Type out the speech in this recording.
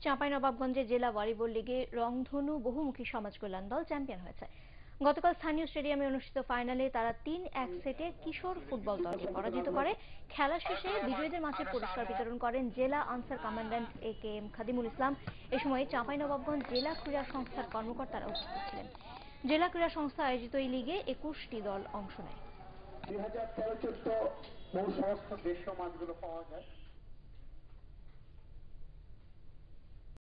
চাঁপাইনবাবগঞ্জে জেলা ভলিবল লিগে রংধনু বহুমুখী সমাজ কল্যাণ দল চ্যাম্পিয়ন হয়েছে। গতকাল স্থানীয় স্টেডিয়ামে অনুষ্ঠিত ফাইনালে তারা ৩-১ সেটে কিশোর ফুটবল দলকে পরাজিত করে। খেলা শেষে বিজয়ীদের মাঝে পুরস্কার বিতরণ করেন জেলা আনসার কমান্ড্যান্ট AKM খাদিমুল ইসলাম। এ সময় চাঁপাইনবাবগঞ্জ জেলা ক্রীড়া সংস্থার কর্মকর্তারা উপস্থিত ছিলেন। জেলা ক্রীড়া সংস্থা আয়োজিত এই লিগে ২১টি দল অংশ নেয়। 2013-14 মৌসুমে দেশীয় মাছগুলো পাওয়া যায়।